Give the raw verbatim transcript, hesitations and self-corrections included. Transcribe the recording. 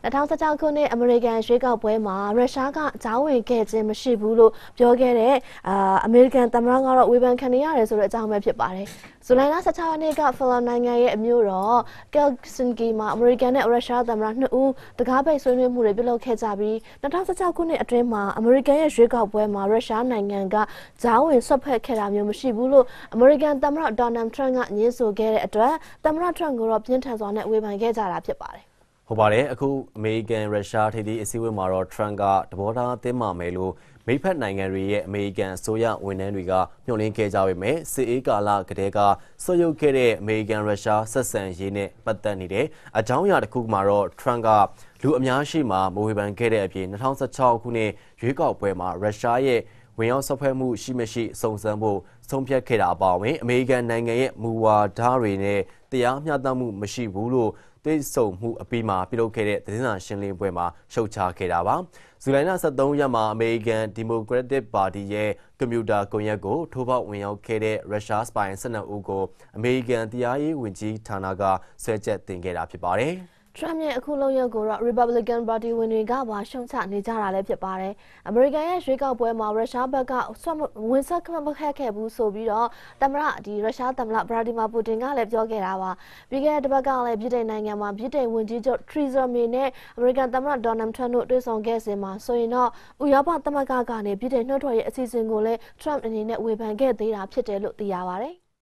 二零一九ခုနှစ်အမေရိကန်ရွေးကောက်ပွဲမှာရုရှားကကြားဝင်ခဲ့ခြင်းမရှိဘူးလို့ပြောခဲ့တဲ့အာအမေရိကန်သမ္မတကတော့ဝေဖန်ခံနေရတယ်ဆိုတဲ့အကြောင်းပဲဖြစ်ပါတယ်။ဇူလိုင်လ十七ရက်နေ့ကဖလန်နိုင်ငံရဲ့အမျိုးတော်ကယ်ဆင်ကီမှာအမေရိကန်နဲ့ရုရှားသမ္မတနှစ်ဦးတကားပိတ်ဆွေးနွေးမှုတွေပြုလုပ်ခဲ့ကြပြီး二零一九ခုနှစ်အတွင်းမှာအမေရိကန်ရဲ့ရွေးကောက်ပွဲမှာရုရှားနိုင်ငံကကြားဝင်ဆွတ်ဖက်ခဲ့တာမျိုးမရှိဘူးလို့အမေရိကန်သမ္မတဒေါ်နယ်ထရန့်ကညှင်းဆိုခဲ့တဲ့အတွက်သမ္မတထရန့်ကိုတော့ပြင်းထန်စွာနဲ့ဝေဖန်ခဲ့ကြတာဖြစ်ပါတယ်။ဟုတ်ပါတယ်အခုအမေရိကန်ရုရှားထိပ်သီးအစည်းအဝေးမှာတော့ထရန့်ကတဘောထားအသင်းမာမယ်လို့မိဖက်နိုင်ငံတွေရဲ့အမေရိကန်အစိုးရဝန်ထမ်းတွေကညှို့လင်းခဲ့ကြပေမဲ့စစ်အေးကာလကတည်းကဆွတ်ယုတ်ခဲ့တဲ့အမေရိကန်ရုရှားဆက်ဆံရေးနဲ့ပတ်သက်နေတဲ့အကြောင်းအရာတစ်ခုမှာတော့ထရန့်ကလူအများရှိမှမဝေဖန်ခဲ့တဲ့အပြင်二零一六ခုနှစ်ရွေးကောက်ပွဲမှာရုရှားရဲ့ဝင်ရောက်ဆွတ်ဖက်မှုရှိမရှိစုံစမ်းဖို့ဆုံးဖြတ်ခဲ့တာအပါအဝင်အမေရိကန်နိုင်ငံရဲ့မူဝါဒတွေနဲ့တရားမျှတမှုမရှိဘူးလို့တွေ့ဆုံမှုအပြီးမှာပြုလုပ်ခဲ့တဲ့သတင်းစာရှင်းလင်းပွဲမှာရှုတ်ချခဲ့တာပါ။ဇူလိုင်လ十三ရက်မှာအမေရိကန်ဒီမိုကရက်တစ်ပါတီရဲ့ကွန်ပျူတာကွန်ရက်ကိုထိုးပေါက်ဝင်ရောက်ခဲ့တဲ့ရုရှားစပိုင်၁၂ဦးကိုအမေရိကန်တရားရေးဝန်ကြီးဌာနကဆွဲချက်တင်ခဲ့တာဖြစ်ပါတယ်။ထရန့်ရဲ့အခုလုံရက်ကိုတော့ Republican Party ဝင်တွေကပါရှုံချနေကြတာလည်းဖြစ်ပါတယ်။အမေရိကန်ရဲ့ရွေးကောက်ပွဲမှာရုရှားဘက်ကဝင်ဆက်ခမခက်ခဲ့ဘူးဆိုပြီးတော့သမ္မတဒီရုရှားသမ္မတဗလာဒီမာပူတင်ကလည်းပြောခဲ့တာပါ။ပြီးခဲ့တဲ့တစ်ပတ်ကလည်းပြည်ထောင်နိုင်ငံမှာပြည်ထောင်ဝန်ကြီးချုပ်ထရီဇာမေနဲ့အမေရိကန်သမ္မတဒေါ်နယ်ထရန့်တို့တွေ့ဆုံခဲ့စဉ်မှာဆိုရင်တော့ဥရောပသမဂ္ဂကနေပြည်ထောင်နှုတ်ထွက်ရဲ့အစီအစဉ်ကိုလည်းထရန့်အနေနဲ့ဝေဖန်ခဲ့သေးတာဖြစ်တယ်လို့သိရပါတယ်။